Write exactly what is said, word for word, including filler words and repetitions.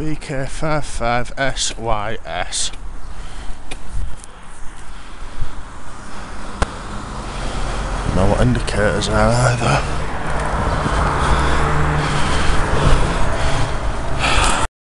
B K fifty-five S Y S. Don't know what indicators are either.